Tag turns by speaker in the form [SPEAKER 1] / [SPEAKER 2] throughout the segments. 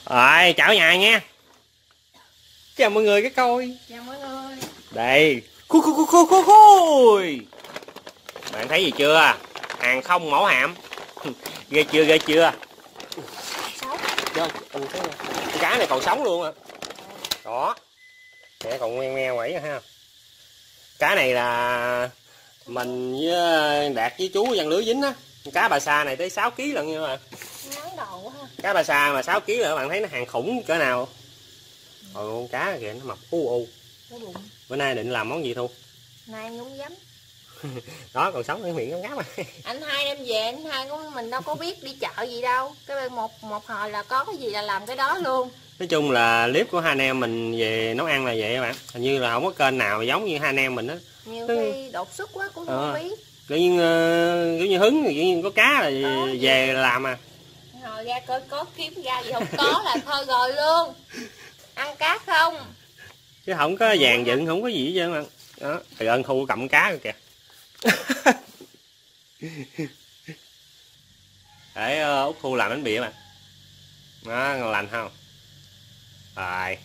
[SPEAKER 1] Rồi, chào nhà nha. Chào mọi người cái coi.
[SPEAKER 2] Chào mọi người.
[SPEAKER 1] Đây. Khui. Bạn thấy gì chưa? Hàng không mẫu hạm. Ghê chưa, ghê chưa?
[SPEAKER 2] Sống.
[SPEAKER 1] Cái cá này còn sống luôn à. Đó. Sẽ còn ngoe ngoe quẩy ha. Cá này là mình với Đạt với chú giăng lưới dính á. Cá bà sa này tới 6 kg lận nha mà.
[SPEAKER 2] Ngắn đầu ha.
[SPEAKER 1] Cá bà sa mà 6 kg là các bạn thấy nó hàng khủng cỡ nào. Rồi con cá kìa nó mập u.
[SPEAKER 2] Cái bụng.
[SPEAKER 1] Bữa nay định làm món gì Thu?
[SPEAKER 2] Nay nhúng giấm.
[SPEAKER 1] Đó còn sống ở miệng ngáp ngáp mà.
[SPEAKER 2] Anh hai đem về, anh hai của mình đâu có biết đi chợ gì đâu. Cái một hồi là có cái gì là làm cái đó luôn.
[SPEAKER 1] Nói chung là clip của hai anh em mình về nấu ăn là vậy các bạn. Hình như là không có kênh nào giống như hai anh em mình á.
[SPEAKER 2] Nhiều khi đột xuất quá cũng không biết.
[SPEAKER 1] Tự nhiên kiểu như hứng, kiểu như có cá là về làm à.
[SPEAKER 2] Rồi ra có kiếm ra gì không có là thôi rồi luôn. Ăn cá không?
[SPEAKER 1] Chứ không có vàng dựng, không có gì hết trơn mà. Đó, thì ơn Thu cầm cá rồi kìa. Để Út Thu làm bánh bì mà. Đó, ngon lành không? Rồi.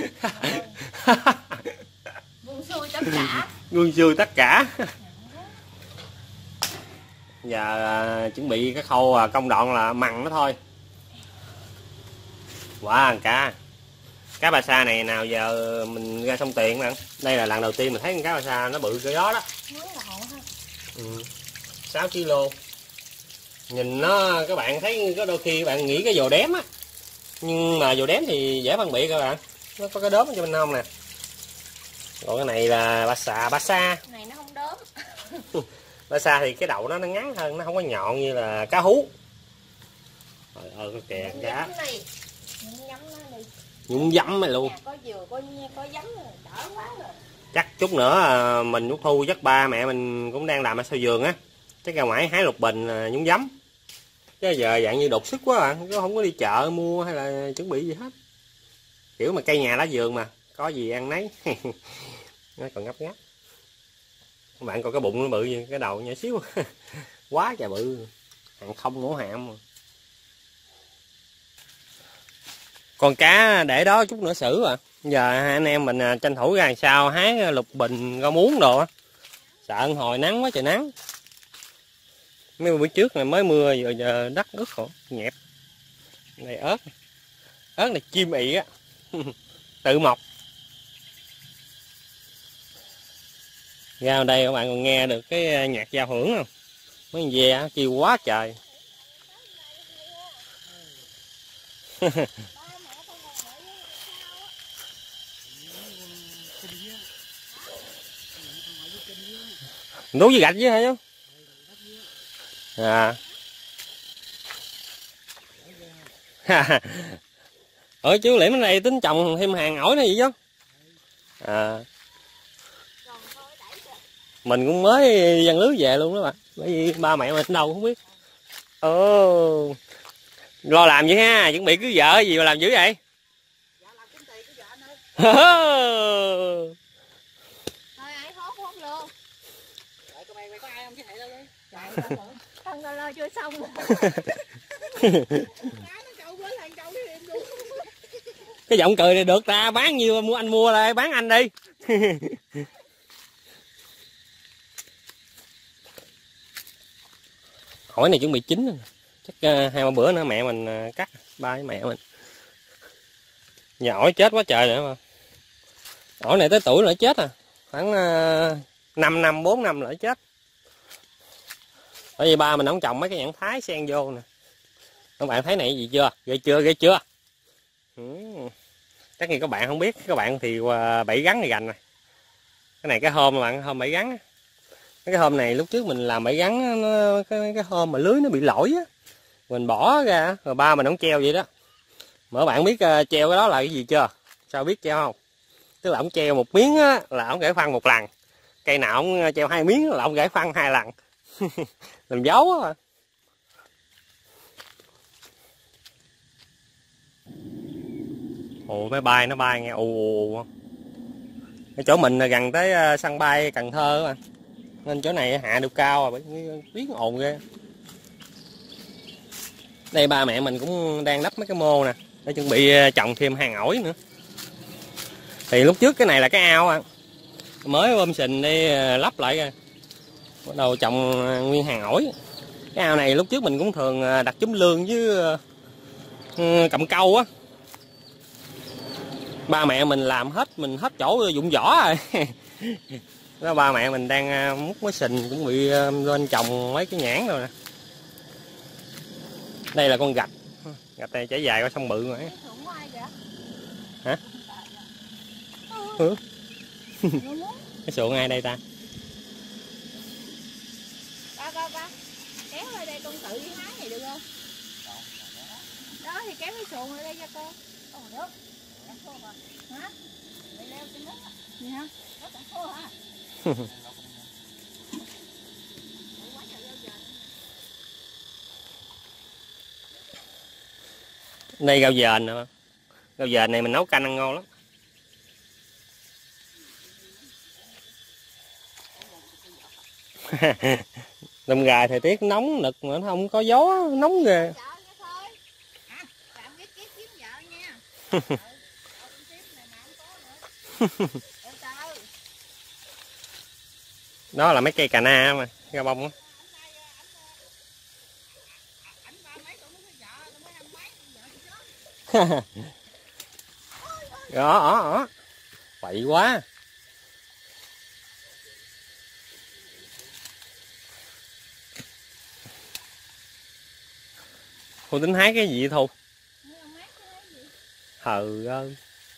[SPEAKER 2] Buông xuôi tất cả.
[SPEAKER 1] Buông xuôi tất cả. Giờ chuẩn bị cái khâu công đoạn là mặn nó thôi. Wow, cá bà sa này nào giờ mình ra sông Tiền mà. Đây là lần đầu tiên mình thấy con cá bà sa nó bự cỡ đó đó. 6 kg. Nhìn nó các bạn thấy có đôi khi bạn nghĩ cái vồ đếm á, nhưng mà vồ đếm thì dễ phân biệt các bạn. Nó có cái đốm ở trên bên hông nè. Còn cái này là bà sa.
[SPEAKER 2] Cái này nó không đốm.
[SPEAKER 1] Bà sa thì cái đầu nó ngắn hơn, nó không có nhọn như là cá hú. Trời ơi kìa cá. Nhúng giấm này luôn.
[SPEAKER 2] Có dừa có giấm rồi, đỡ quá rồi.
[SPEAKER 1] Chắc chút nữa mình Út Thu chắc ba mẹ mình cũng đang làm ở sau vườn á. Chắc ra ngoài hái lục bình nhúng giấm. Chứ giờ dạng như đột xuất quá à, chứ không có đi chợ mua hay là chuẩn bị gì hết. Kiểu mà cây nhà lá vườn mà, có gì ăn nấy. Nó còn ngấp ngáp. Các bạn coi cái bụng nó bự gì, cái đầu nhỏ xíu. Quá trời bự. Hàng không mẫu hạm mà. Con cá để đó chút nữa xử à. Giờ hai anh em mình tranh thủ ra làm sao hái lục bình rau muống đồ á. Sợ hồi nắng quá trời nắng. Mấy bữa trước này mới mưa giờ đất ướt khổ nhẹp. Này ớt này chim ị á. Tự mọc. Ra đây các bạn còn nghe được cái nhạc giao hưởng không? Mấy con ve kêu quá trời. Nấu với gạch với hả chứ? À. Ở chú Liễm ở đây tính trồng thêm hàng ổi này vậy chứ? À. Mình cũng mới giăng lưới về luôn đó bạn. Bởi vì ba mẹ mình đâu không biết. Ồ. Lo làm vậy ha, chuẩn bị cưới vợ gì mà làm dữ vậy?
[SPEAKER 2] Dạ làm kiếm tiền cưới vợ anh ơi. Thôi ai hốt luôn. Vậy có mày có ai không chứ hệ đâu đi. Trời không lo chưa xong.
[SPEAKER 1] Cái giọng cười này được ta, bán nhiêu mua anh mua lại bán anh đi. Hỏi này chuẩn bị chín rồi. Chắc 2-3 bữa nữa mẹ mình cắt, ba với mẹ mình. Nhà ổi chết quá trời nữa mà. Ổi này tới tuổi nữa chết à. Khoảng 5 năm, 4 năm nữa chết. Bởi vì ba mình không trồng mấy cái nhãn Thái xen vô nè. Các bạn thấy này gì chưa? Ghê chưa? Chắc như các bạn không biết, các bạn thì bẫy gắn này gành này. Cái này cái hôm mà bạn, hôm bẫy gắn. Cái hôm này lúc trước mình làm bẫy gắn, cái hôm mà lưới nó bị lỗi á. Mình bỏ ra, rồi ba mình không treo vậy đó. Mà các bạn biết treo cái đó là cái gì chưa? Sao biết treo không? Tức là ông treo một miếng á, là ông gãy phân một lần. Cây nào ông treo 2 miếng là ông gãy phân 2 lần. Làm dấu á. Ồ, máy bay nó bay nghe ù. Cái chỗ mình gần tới sân bay Cần Thơ mà. Nên chỗ này hạ được cao rồi, tiếng ồn ghê. Đây ba mẹ mình cũng đang đắp mấy cái mô nè. để chuẩn bị trồng thêm hàng ổi nữa. Thì lúc trước cái này là cái ao à, mới bơm sình đi lắp lại rồi bắt đầu trồng nguyên hàng ổi. Cái ao này lúc trước mình cũng thường đặt trúm lương với cầm câu á. Ba mẹ mình làm hết, mình hết chỗ dụng võ rồi. Đó, ba mẹ mình đang múc mới sình cũng bị lên trồng mấy cái nhãn rồi nè. Đây là con gạch. Gạch này trải dài qua sông Bự rồi. Hả? Ừ. Cái xuồng ai đây ta?
[SPEAKER 2] Ba. Kéo lên đây con tự đi hái này được không? Đó thì kéo cái xuồng lên đây cho con. Còn nước. Hả? Mày leo trên nước. Gì hả? Có tặng khô hả?
[SPEAKER 1] Đây rau dền nè. Rau dền này mình nấu canh ăn ngon lắm. Đâm gà thời tiết nóng nực mà nó không có gió, nóng ghê. Đó là mấy cây cà na mà, rau bông á. Đó, bậy quá. Cô tính hái cái gì Thu? Hừ ơi.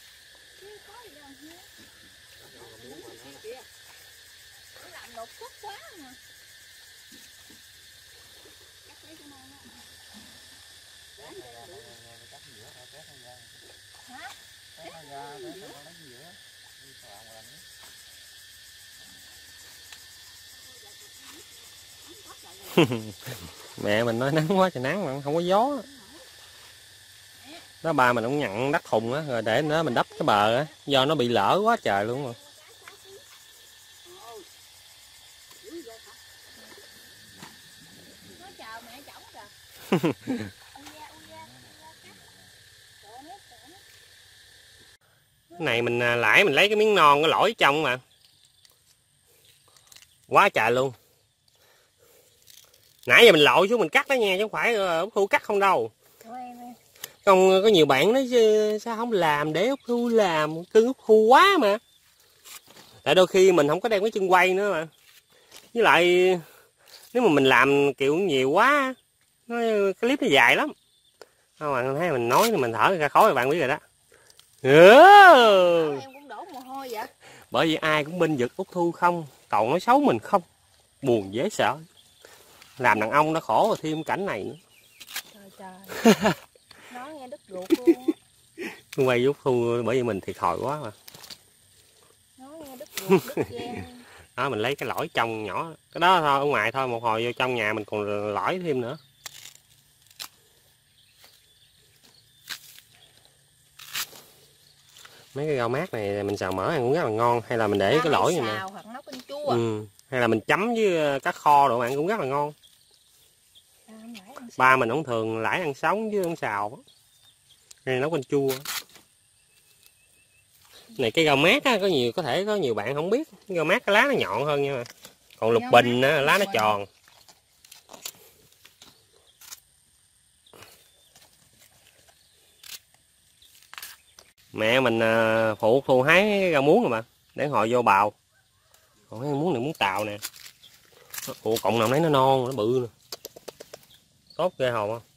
[SPEAKER 1] Mẹ mình nói nắng quá trời nắng mà không có gió. Đó ba mình cũng nhận đất thùng á rồi để nó mình đắp cái bờ á, do nó bị lở quá trời luôn rồi. Cái này mình lãi mình lấy cái miếng non cái lỗi trong mà quá trời luôn. Nãy giờ mình lội xuống mình cắt đó nha chứ không phải ốc thu cắt không đâu. Không có nhiều bạn nói sao không làm để ốc thu làm, cưng ốc thu quá mà. Tại đôi khi mình không có đem cái chân quay nữa mà. Với lại nếu mà mình làm kiểu nhiều quá nó cái clip nó dài lắm. Không bạn thấy mình nói mình thở ra khói bạn biết rồi đó.
[SPEAKER 2] Em cũng đổ mồ hôi vậy.
[SPEAKER 1] Bởi vì ai cũng binh vực ốc thu không, còn nói xấu mình không. Buồn dễ sợ. Làm đàn ông nó khổ rồi thêm cảnh này nữa.
[SPEAKER 2] Trời. Nói nghe đứt ruột luôn.
[SPEAKER 1] Quay ốc thu bởi vì mình thiệt thòi quá mà.
[SPEAKER 2] Nói nghe đứt ruột, đứt gan.
[SPEAKER 1] Đó mình lấy cái lõi trong nhỏ. Cái đó thôi ở ngoài thôi, một hồi vô trong nhà mình còn lõi thêm nữa. Mấy cái rau mát này mình xào mỡ ăn cũng rất là ngon. Hay là mình để cái lõi này nè.
[SPEAKER 2] Hoặc nấu canh chua.
[SPEAKER 1] Hay là mình chấm với cá kho đồ ăn cũng rất là ngon. Ba mình cũng thường lãi ăn sống với ăn xào. Hay nấu canh chua. Này cái rau mát á, có thể có nhiều bạn không biết. Cái rau mát cái lá nó nhọn hơn nha mà. Còn lục bình á, lá nó tròn. Mẹ mình phụ thu hái rau muống rồi mà, để hồi vô bào. Còn cái muống này muống tàu nè. Ủa cộng nào nấy nó non, nó bự nè. Tốt ghê hồn không?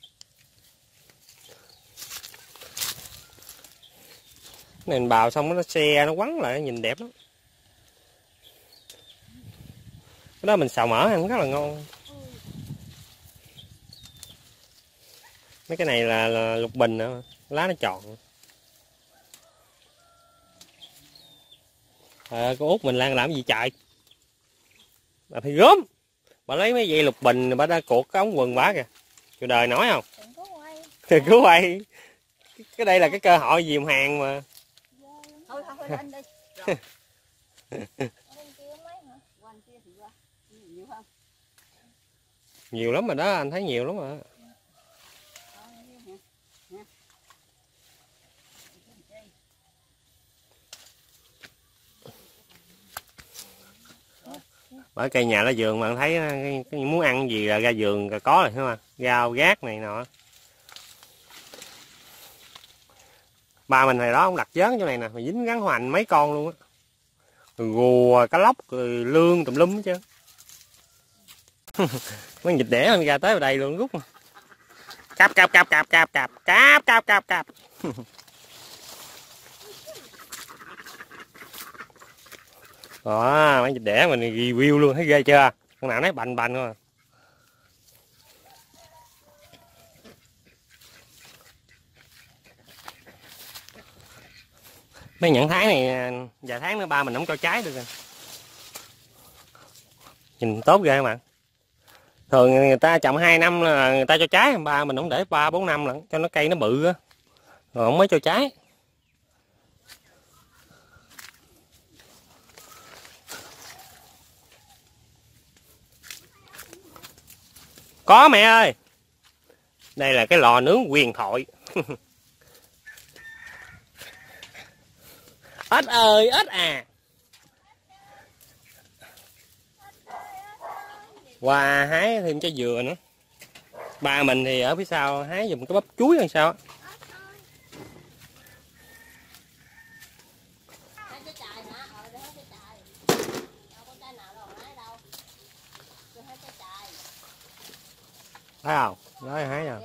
[SPEAKER 1] Cái này mình bào xong nó xe nó quắn lại nhìn đẹp lắm. Cái đó mình xào mỡ ăn rất là ngon. Mấy cái này là lục bình nữa, lá nó tròn. Con út mình đang làm gì chạy? Bà phải gớm. Bà lấy mấy dây lục bình bà đã cột cái ống quần bả kìa. Trời đời nói không? Đừng có quay. Cái đây là cái cơ hội dìm hàng mà.
[SPEAKER 2] Thôi lên đi.
[SPEAKER 1] Nhiều lắm rồi đó, anh thấy nhiều lắm rồi. Bởi cây nhà lá vườn bạn thấy cái muốn ăn gì là ra vườn là có rồi thấy không? Rau gác này nọ. Ba mình hồi đó ông đặt vớn chỗ này nè, mà dính rắn hoành mấy con luôn á. Rùa, cá lóc, rồi lương tùm lum hết trơn. Mấy con vịt đẻ mình ra tới vào đây luôn rút. Cạp cạp cạp cạp cạp cạp cạp cạp cạp cạp. Đó, mấy vịt đẻ mình review luôn, thấy ghê chưa? Con nào nấy bành bành thôi. Mấy nhãn thái này vài tháng nữa ba mình không cho trái được rồi. Nhìn tốt ghê mà. Thường người ta trồng 2 năm là người ta cho trái, ba mình không để 3-4 năm lận cho nó cây nó bự á. Rồi không mới cho trái. Có mẹ ơi. Đây là cái lò nướng huyền thoại. Ếch ơi, ếch à. Qua hái thêm trái dừa nữa. Ba mình thì ở phía sau hái dùng cái bắp chuối hay sao á. Thấy không? Đó hái rồi.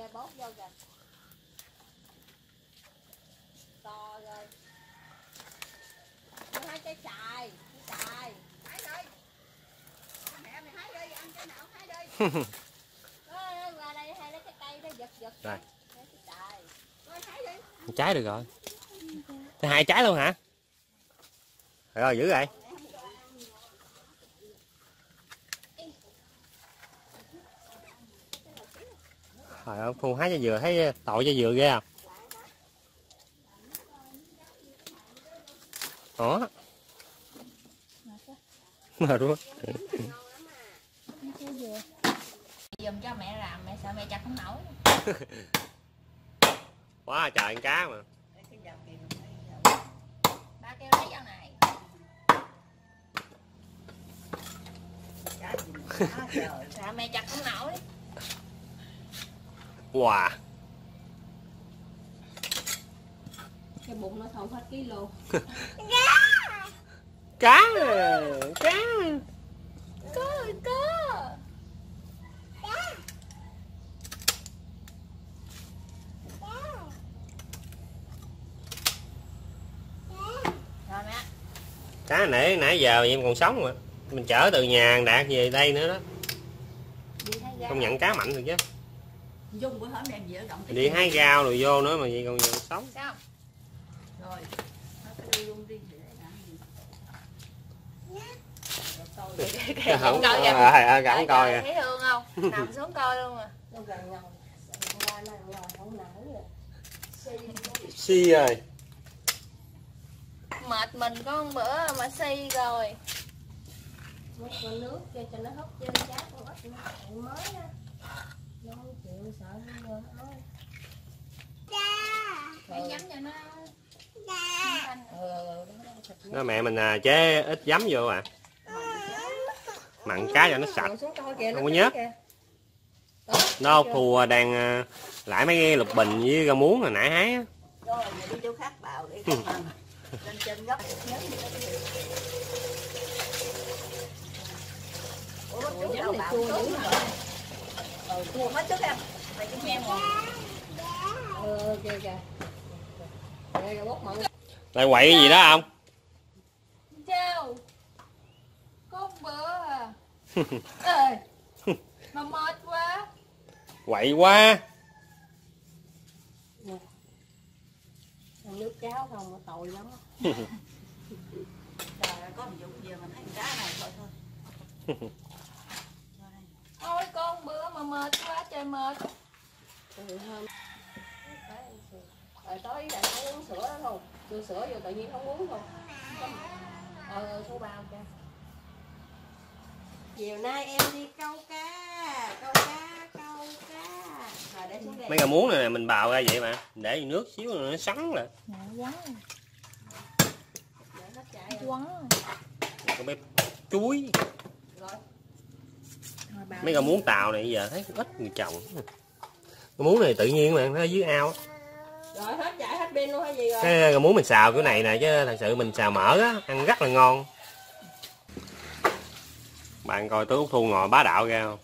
[SPEAKER 1] Rồi. Trái được rồi. Thế 2 trái luôn hả? Rồi giữ vậy. Trời ơi, Thu hái trái dừa thấy tội trái dừa ghê không? Đó. Mà đúng.
[SPEAKER 2] Dùm cho mẹ làm, mẹ sợ mẹ chặt không nổi.
[SPEAKER 1] Quá trời con cá mà.
[SPEAKER 2] Ba kêu lấy dao này. Sợ mẹ chặt không nổi.
[SPEAKER 1] Wow.
[SPEAKER 2] Cái bụng nó thầu hết ký luôn.
[SPEAKER 1] Cá. Cá.
[SPEAKER 2] Có. Rồi mẹ.
[SPEAKER 1] Cá nãy giờ em còn sống mà. Mình chở từ nhà Đạt về đây nữa đó. Công nhận cá mạnh rồi chứ.
[SPEAKER 2] Dung bữa hổm đem về ở động
[SPEAKER 1] Đi hái rau rồi vô nữa mà gì còn nhiều sống.
[SPEAKER 2] Sao? Rồi. Nó phải đưa luôn đi để làm gì?
[SPEAKER 1] Không
[SPEAKER 2] coi
[SPEAKER 1] kìa. Gặm coi kìa.
[SPEAKER 2] Thấy thương không? Nằm xuống coi luôn à.
[SPEAKER 1] Si rồi.
[SPEAKER 2] Mệt mình có một bữa mà si rồi.
[SPEAKER 3] Một con nước cho nó hút trên chát con ếch nó mới á. Nó không chịu sợ nó ơi.
[SPEAKER 2] Phải nhắm cho nó.
[SPEAKER 1] Đó mẹ mình chế ít giấm vô à. Mặn cá cho nó sạch. Không có nhớt. Nó Thu đang lại mấy cái lục bình với rau muống hồi nãy hái á.
[SPEAKER 3] Rồi đi chỗ khác bào để lên trên gốc. Ủa giấm này chua dữ hả? Chua hết chút em. Mày cũng nghe ngon. Kìa kìa. Kìa bốc mặn.
[SPEAKER 1] Lại quậy cái gì đó không?
[SPEAKER 2] Chào. Có một bữa à. Ê. Mà mệt quá.
[SPEAKER 1] Quậy quá.
[SPEAKER 3] Nước cháo không mà tội lắm. Trời ơi, có một vụ giờ mình thấy cá này thôi thôi.
[SPEAKER 2] Ôi con bữa mà mệt quá trời mệt.
[SPEAKER 3] Rồi tối lại không uống sữa đó không? Đưa sữa vô tự nhiên không uống không? Số bao cho. Chiều nay em đi câu cá. Rồi để xuống đây.
[SPEAKER 1] Mấy rau muống này mình bào ra vậy mà. Để vô nước xíu rồi nó sắn lại.
[SPEAKER 2] Quá.
[SPEAKER 3] Để nó chạy.
[SPEAKER 2] Quá.
[SPEAKER 1] Con bếp chuối. Mấy con muống tàu này giờ thấy ít người trồng. Con muống này tự nhiên mà nó ở dưới ao.
[SPEAKER 3] Rồi hết chạy hết pin luôn hay gì rồi?
[SPEAKER 1] Cái con muống mình xào cái này nè, chứ thật sự mình xào mỡ á, ăn rất là ngon. Bạn coi tôi Út Thu ngồi bá đạo ra không?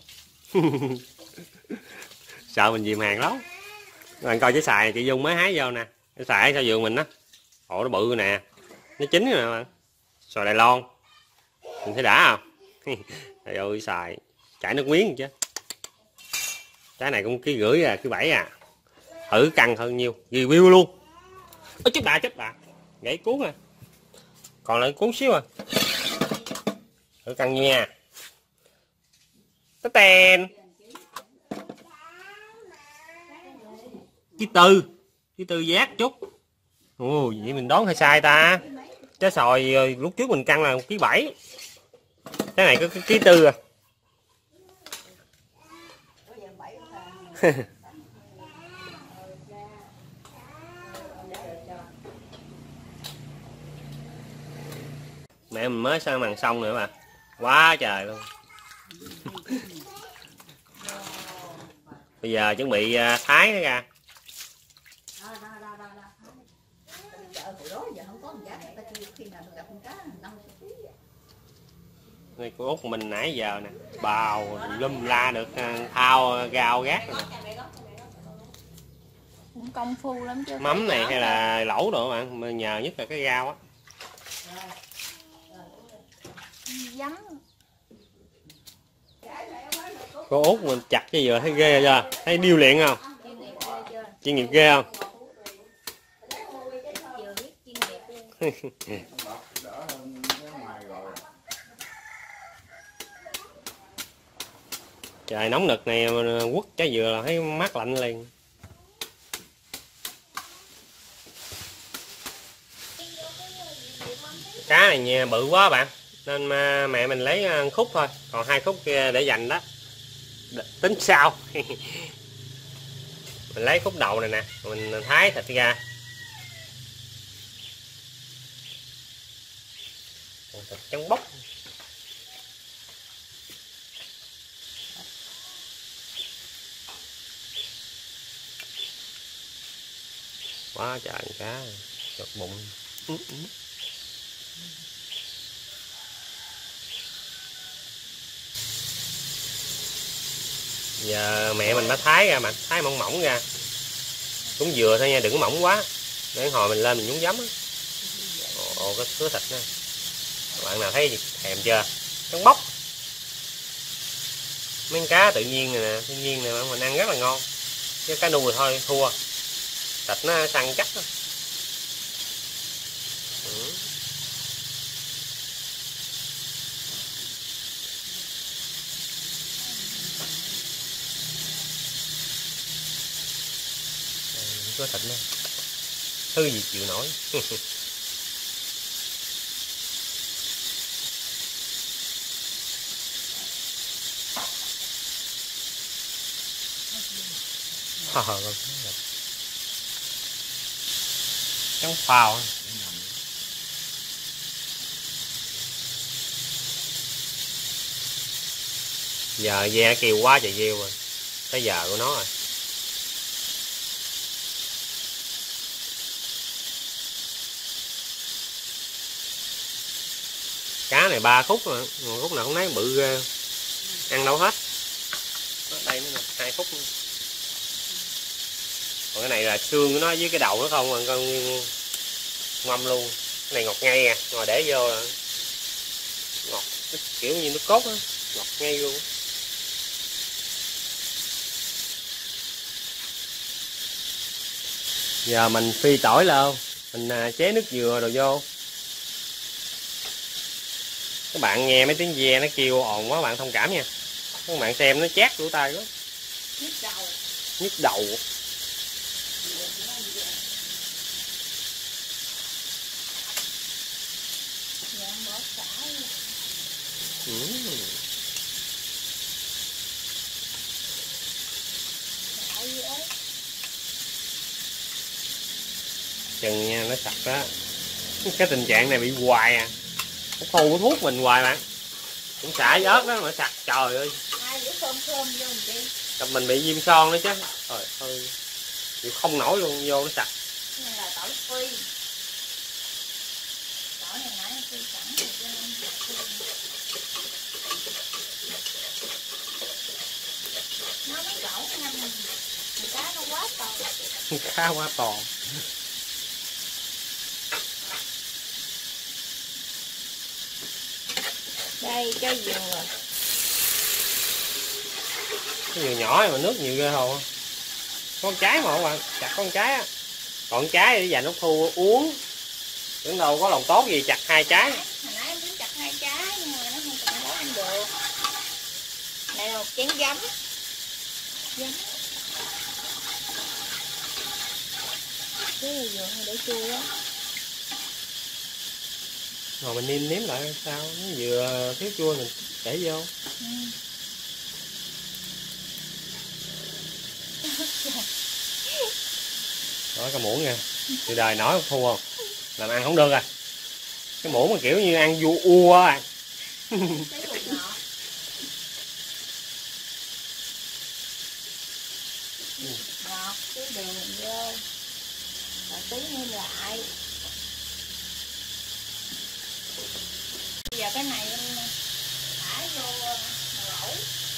[SPEAKER 1] Sợ mình dìm hàng lắm. Bạn coi trái xài chị Dung mới hái vô nè. Trái xài sao vườn mình á. Ồ nó bự nè. Nó chín rồi nè bạn. Xoài Đài Loan. Mình thấy đã không? Trời ơi xài. Chảy nước miếng chứ. Trái này cũng 1,5 kg à, 1,7 kg à. Thử căng hơn nhiêu. Review luôn. Ôi chết bà. Gãy cuốn à. Còn lại cuốn xíu à. Thử căng nha. Tên. Chí tư giác chút. Ồ, vậy mình đoán hơi sai ta. Trái xoài lúc trước mình căng là 1,7 kg. Cái này có 1,4 kg à. Mẹ mình mới sang màn xong nữa mà. Quá trời luôn. Bây giờ chuẩn bị thái nó ra. Đây của Út mình nãy giờ nè, bào lum la được thao gao gác rồi nè.
[SPEAKER 2] Cũng công phu lắm chứ.
[SPEAKER 1] Mắm này hay là lẩu đồ bạn, mà nhờ nhất là cái rau á.
[SPEAKER 2] Giấm.
[SPEAKER 1] Cô Út mình chặt cái dừa thấy ghê chưa? Thấy điêu luyện không? Chuyên nghiệp ghê không? Trời nóng nực này quất trái dừa là thấy mát lạnh liền. Cá này nha, bự quá bạn, nên mà mẹ mình lấy khúc thôi, còn 2 khúc kia để dành đó, tính sau. Mình lấy khúc đầu này nè, mình thái thịt ra. Thịt trắng bóc. Quá trời cá, chọt bụng. Giờ mẹ mình đã thái ra mà, thái mỏng mỏng ra. Cũng vừa thôi nha, đừng có mỏng quá. Để hồi mình lên mình nhúng giấm á. Ồ, cái sứa thịt nè. Bạn nào thấy thèm chưa? Trắng bóc. Mấy cá tự nhiên này nè, thiên nhiên này mình ăn rất là ngon. Chứ cá nuôi thôi thua. Thịt nó săn chắc đó. Có thịt nữa. Thứ gì chịu nổi. Trắng phao. Giờ ve kêu quá trời rêu rồi. Tới giờ của nó rồi. Cá này 3 khúc rồi, khúc nào cũng thấy bự ghê. Ăn đâu hết. Ở đây nữa nè, 2 khúc nữa. Còn cái này là xương của nó với cái đầu nó không, mà con ngâm luôn. Cái này ngọt ngay à, ngồi để vô là ngọt kiểu như nước cốt á, ngọt ngay luôn. Giờ mình phi tỏi lên, mình chế nước dừa rồi vô. Các bạn nghe mấy tiếng ve nó kêu ồn quá bạn thông cảm nha. Các bạn xem nó chát lỗ tai quá. Nhức đầu. Chừng nha, nó sạch đó. Cái tình trạng này bị hoài à. Nó thu thuốc mình hoài bạn. cũng xả với ớt đó mà sặc, trời ơi.
[SPEAKER 2] Ai để thơm thơm vô làm chi?
[SPEAKER 1] Tập mình bị viêm son nữa chứ. Trời ơi. Chịu không nổi luôn, vô nó sặc.
[SPEAKER 2] Cái này là tỏi phi. Tỏi này nãy phi sẵn rồi cho nên nó mới gỗ ngâm cá nó quá to.
[SPEAKER 1] Cá quá to.
[SPEAKER 2] Đây cho vừa.
[SPEAKER 1] Cái dừa nhỏ mà nước nhiều ghê hồ. Con trái mà không bạn, chặt con trái á. Còn trái để dành nó thu uống. Tưởng đâu có lòng tốt gì chặt 2 trái.
[SPEAKER 2] Hồi nãy em tính chặt 2 trái nhưng mà nó không còn đó ăn được. Này là một chén giấm. Giấm. Cái này vừa để chua á.
[SPEAKER 1] Rồi mình nêm nếm lại sao, nó vừa thiếu chua mình để vô.
[SPEAKER 2] Ừ.
[SPEAKER 1] Đó cái muỗng nha, từ đời nói thu không, làm ăn không được à. Cái muỗng mà kiểu như ăn vua ua à.
[SPEAKER 2] Cái bột ngọt. Ngọt, tí đường vô. Rồi tí nêm lại. Bây giờ cái này em thả vô lẩu.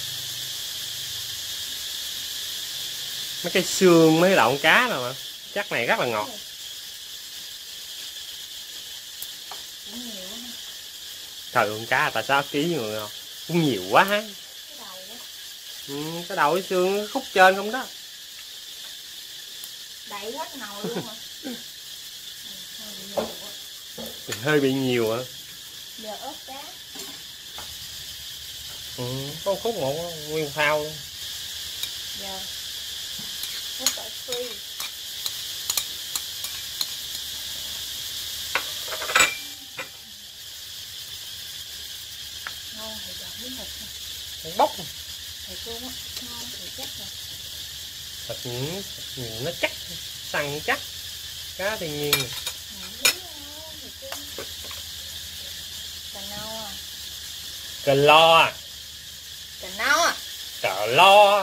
[SPEAKER 1] Mấy cái xương mấy đậu cá nào mà chắc này rất là ngọt.
[SPEAKER 2] Cũng nhiều lắm.
[SPEAKER 1] Trời ơi, con cá tại sao ký người không? Cũng nhiều quá.
[SPEAKER 2] Cái đầu á.
[SPEAKER 1] Cái đầu cái xương khúc trên không đó.
[SPEAKER 2] Đậy hết nồi luôn mà.
[SPEAKER 1] Hơi bị nhiều hả?
[SPEAKER 2] Giờ ớt cá.
[SPEAKER 1] Có khúc một nguyên phao luôn.
[SPEAKER 2] Giờ ớt tỏi phi. Ngon thì giọt miếng thịt nè.
[SPEAKER 1] Nó bốc.
[SPEAKER 2] Thịt luôn á, ngon thì chắc rồi.
[SPEAKER 1] Thịt nó chắc, săn chắc. Cá thiên nhiên này.
[SPEAKER 2] Cà nâu à.
[SPEAKER 1] Cờ lo à.
[SPEAKER 2] Cà nâu à.
[SPEAKER 1] Cờ lo.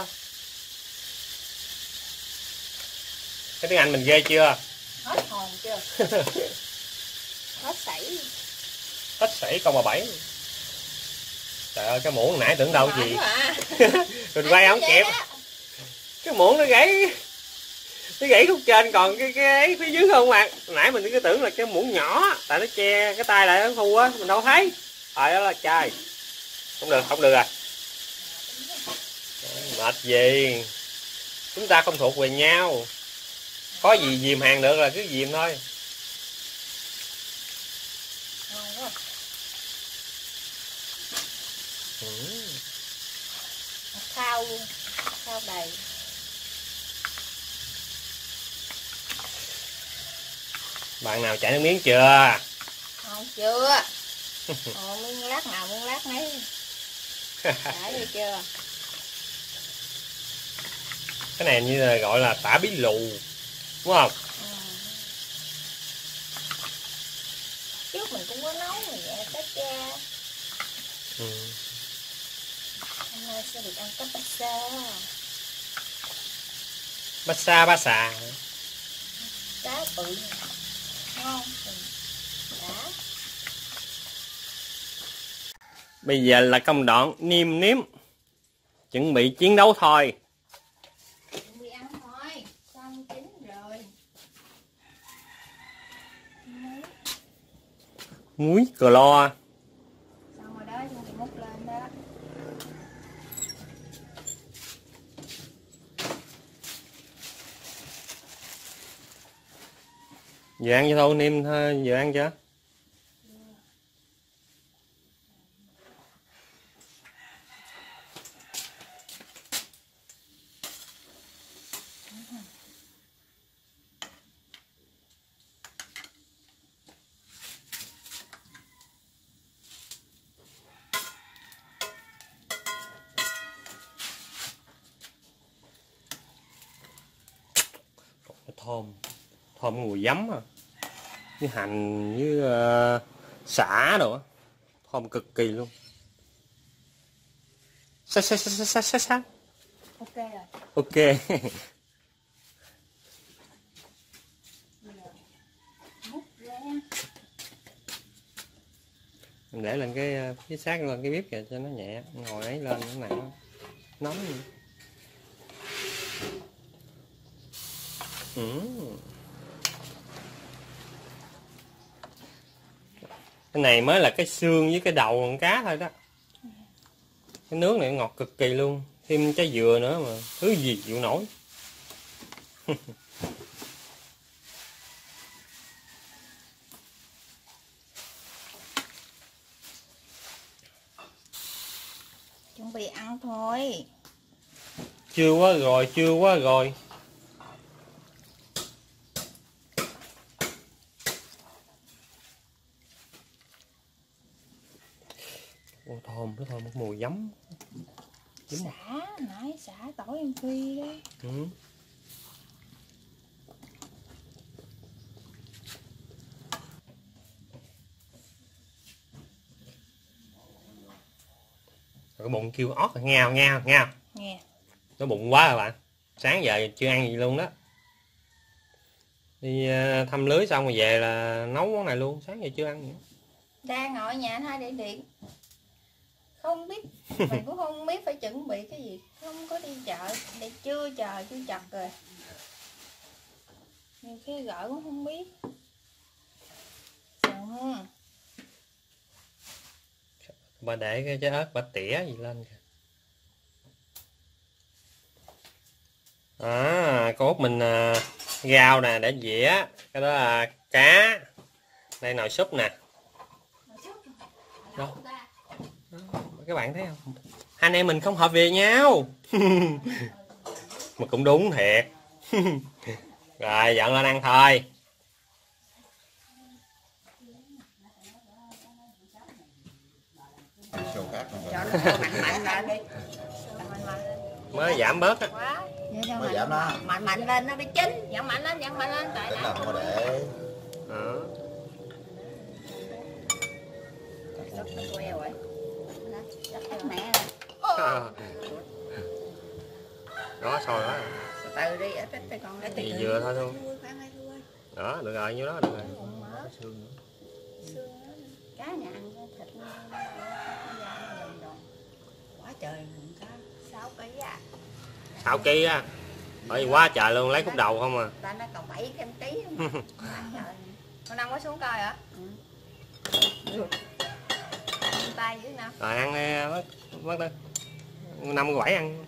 [SPEAKER 1] Cái tiếng Anh mình ghê chưa?
[SPEAKER 2] Hết hồn chưa? Hết sảy.
[SPEAKER 1] Hết sảy con bà bảy. Trời ơi cái muỗng nãy tưởng đâu gì. Mình quay không kịp. Cái muỗng nó gãy khúc trên còn cái phía dưới không mà. Nãy mình cứ tưởng là cái muỗng nhỏ, tại nó che cái tay lại nó thu á, mình đâu thấy. Trời đó là trời. Không được à. Mệt gì. Chúng ta không thuộc về nhau. Có gì dìm hàng được là cứ dìm thôi.
[SPEAKER 2] Ngon quá. Khao luôn. Khao đầy.
[SPEAKER 1] Bạn nào chảy nước miếng chưa?
[SPEAKER 2] Không chưa. Miếng lát nào miếng lát nấy. Chảy đi chưa?
[SPEAKER 1] Cái này như là gọi là tả bí lù. Đúng không?
[SPEAKER 2] Trước mình cũng có nấu mình vậy cá cha. Hôm nay sẽ được ăn cá bát xa.
[SPEAKER 1] Bát xà.
[SPEAKER 2] Cá bự. Ngon. Đã.
[SPEAKER 1] Bây giờ là công đoạn nêm nếm. Chuẩn bị chiến đấu thôi.
[SPEAKER 2] Chuẩn bị ăn thôi. Xong chín rồi.
[SPEAKER 1] Muối cờ lo.
[SPEAKER 2] Xong rồi đó, chuẩn bị múc lên đó.
[SPEAKER 1] Vừa ăn cho thôi, nêm thôi, vừa ăn chưa? Thơm mùi giấm à. Với hành với sả đồ á, thơm cực kỳ luôn. Sao.
[SPEAKER 2] Ok rồi.
[SPEAKER 1] Ok.
[SPEAKER 2] Múc ra.
[SPEAKER 1] Mình để lên cái sát lên cái bếp kìa cho nó nhẹ, ngồi ấy lên nó nặng nóng. Cái này mới là cái xương với cái đầu con cá thôi đó. Cái nước này ngọt cực kỳ luôn, thêm trái dừa nữa mà thứ gì chịu nổi.
[SPEAKER 2] Chuẩn bị ăn thôi.
[SPEAKER 1] Chưa quá rồi. Ô, thơm, nó thơm một mùi giấm.
[SPEAKER 2] Xả, nãy xả tỏi em phi đó.
[SPEAKER 1] Cái bụng kêu ót rồi, ngao.
[SPEAKER 2] Nghe.
[SPEAKER 1] Nó bụng quá rồi bạn. Sáng giờ chưa ăn gì luôn đó. Đi thăm lưới xong rồi về là nấu món này luôn, sáng giờ chưa ăn gì.
[SPEAKER 2] Đang ngồi ở nhà hai để điện. Không biết, mình cũng không biết phải chuẩn bị cái gì. Không có đi chợ, để chưa chật rồi. Nhiều khi gọi cũng không biết.
[SPEAKER 1] Bà để cái trái ớt bà tỉa gì lên kìa. Con út mình rau nè để dĩa. Cái đó là cá. Đây nồi súp nè. Đâu? Các bạn thấy không? Hai anh em mình không hợp về nhau. Mà cũng đúng thiệt. Rồi dọn lên ăn thôi.
[SPEAKER 2] Mạnh lên đi.
[SPEAKER 1] Mới giảm bớt á.
[SPEAKER 3] Mới giảm đó.
[SPEAKER 2] Mạnh lên nó mới chín. Dặn mạnh lên tại
[SPEAKER 3] Để làm mà để
[SPEAKER 2] queo rồi. Chắc mẹ
[SPEAKER 1] đó sôi đó.
[SPEAKER 2] từ đi ở cái con cái
[SPEAKER 1] Thì vừa thôi luôn. Đó được rồi, nhiêu đó được rồi.
[SPEAKER 2] cá nhà ăn thịt quá trời cá 6 kg à.
[SPEAKER 1] 6 kg á. Bởi vì quá trời luôn, lấy khúc đầu không à.
[SPEAKER 2] Ta nó còn 7 kg. Con Năm có xuống coi hả? Tay dưới nào.
[SPEAKER 1] Rồi ăn đi bắt đi. 5 7 ăn.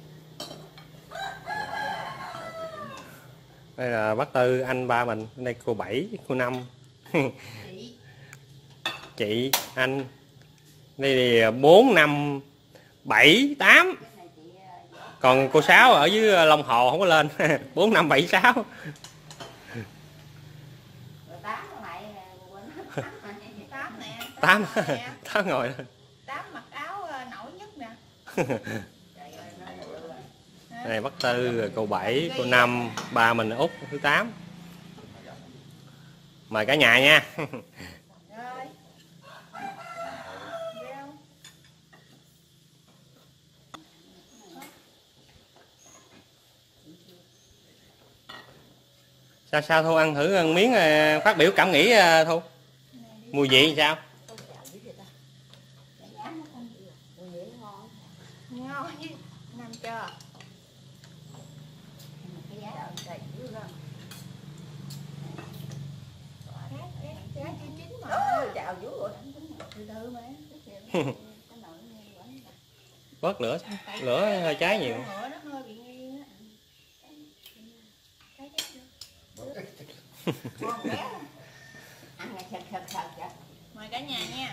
[SPEAKER 1] Đây là bác Tư, anh ba mình, đây cô Bảy, cô Năm. Chị, anh. Đây thì 4, 5, 7, 8. Còn cô Sáu ở dưới Long Hồ không có lên. 4, 5, 7, 6. 8 8 ngồi.
[SPEAKER 2] 8 mặc áo nổi nhất nè.
[SPEAKER 1] Này bác Tư, rồi cô Bảy, cô Năm, ba mình Út thứ 8. Mời cả nhà nha. Sao Thu ăn thử ăn miếng phát biểu cảm nghĩ Thu. Mùi vị sao?
[SPEAKER 2] Ngon chứ. Năm chưa?
[SPEAKER 1] Bớt lửa, lửa hơi cháy nhiều.
[SPEAKER 2] Mời cả nhà nha.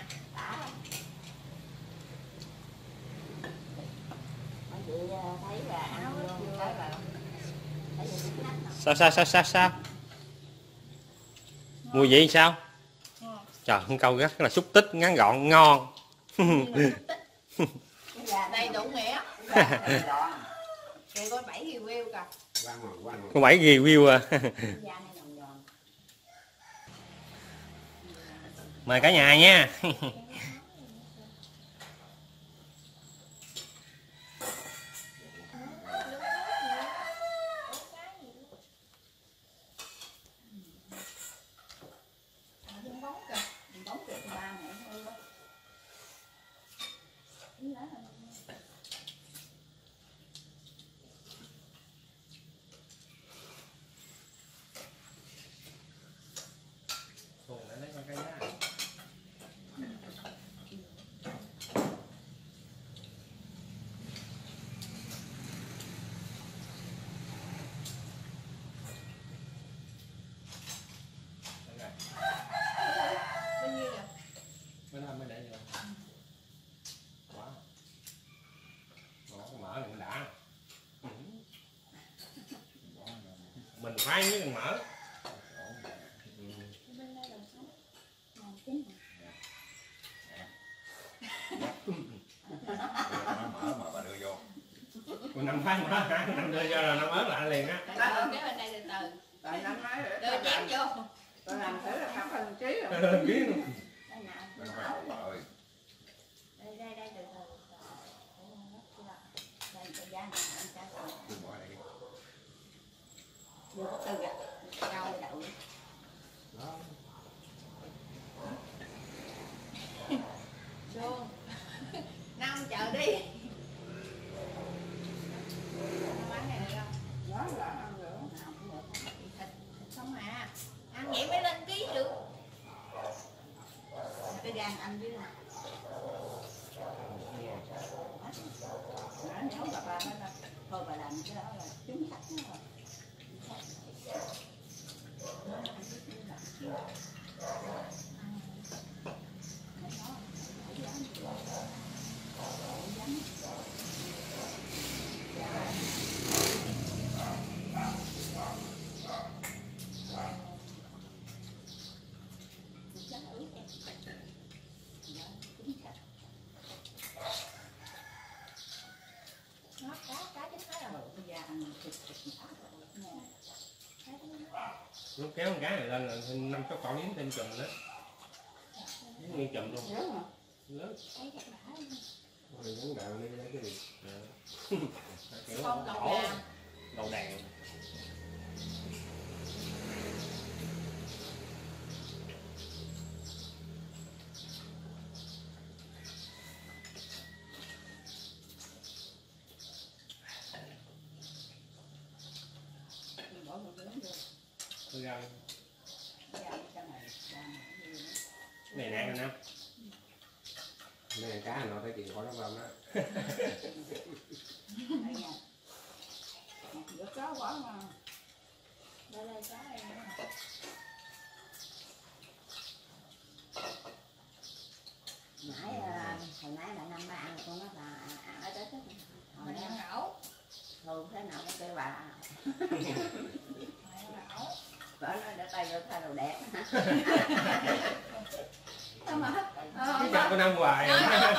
[SPEAKER 1] Sao? Mùi vị sao? Trời, con câu rất là xúc tích, ngắn gọn, ngon.
[SPEAKER 2] Đây đủ nghĩa. Kìa coi 7 review kìa.
[SPEAKER 1] Có 7 review à. Mời cả nhà nha. khoai với cần mỡ.
[SPEAKER 4] Mở mà bà đưa vô.
[SPEAKER 1] Còn 5 khoai mỡ hả? 5 đưa vô là 5 ớt lại liền á.
[SPEAKER 2] Cái bên đây từ từ.
[SPEAKER 3] Tại năm nói
[SPEAKER 2] Đưa chém vô.
[SPEAKER 3] tôi làm thử là không cần trí rồi.
[SPEAKER 1] Ký luôn.
[SPEAKER 2] Đây nè.
[SPEAKER 4] Bên khoai bà ơi.
[SPEAKER 2] Đây từ từ. Đây cái giá này anh cha rồi.
[SPEAKER 4] Tôi bỏ đây.
[SPEAKER 2] Vô có từ à. Rau đậu. Xuống. Năm chờ đi. Bán này được không?
[SPEAKER 3] Đó là ăn nữa.
[SPEAKER 2] Thịt không à. Ăn vậy mới lên ký được. Cái gan ăn chứ.
[SPEAKER 3] Nếu bà nói là thôi bà làm cái đó là trúng sách đó rồi.
[SPEAKER 1] Lúc kéo con cá này lên là 5-6 con yến thêm chùm đó. Yến nguyên chùm luôn. Lớn. Rồi vấn đạo đi lấy cái gì? Kiểu
[SPEAKER 2] Không đầu đàn.
[SPEAKER 1] Đầu đàn. Tôi ra này nè anh em. Này cá nó thấy chuyện khỏi lắm đó.
[SPEAKER 3] Rất có quá mà.
[SPEAKER 2] Đây có em.
[SPEAKER 3] Nãy hồi nãy là năm ba ăn con nó là ăn ở Tết. Hồi
[SPEAKER 2] Mình
[SPEAKER 3] đó
[SPEAKER 2] ăn ẩu.
[SPEAKER 3] thường thế nào cũng kêu bà.
[SPEAKER 2] Mình ăn ẩu.
[SPEAKER 3] Bà nói để tay vô thay đồ đẹp.
[SPEAKER 1] Chứ chặt con năm hoài.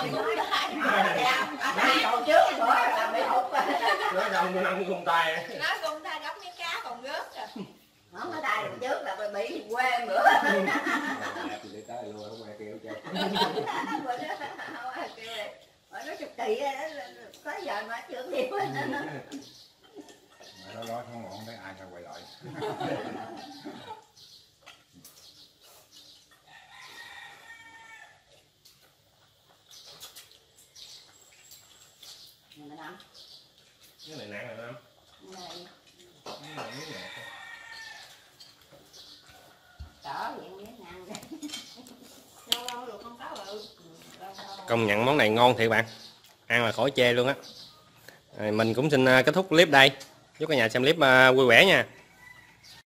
[SPEAKER 3] Đầu trước bữa là bị hụt.
[SPEAKER 1] Nói xong con năm cùng tay.
[SPEAKER 2] Nói con ta gắm miếng cá còn rớt rồi.
[SPEAKER 3] Không có tay đầu trước là bị quê nữa.
[SPEAKER 4] Thì để tới luôn không ai kêu cho.
[SPEAKER 3] Không ai kêu này. Mà nó chụp kỳ có giờ mà chưa kêu.
[SPEAKER 4] Mà nó nói không ổn thấy ai sao quay lại.
[SPEAKER 1] Cái này nặng rồi không? Cái này miếng ngọt.
[SPEAKER 3] Cỡ vậy miếng ăn đi.
[SPEAKER 2] Lâu được con cá bự.
[SPEAKER 1] Công nhận món này ngon thiệt bạn. Ăn là khỏi chê luôn á. Mình cũng xin kết thúc clip đây. Chúc cả nhà xem clip vui vẻ nha.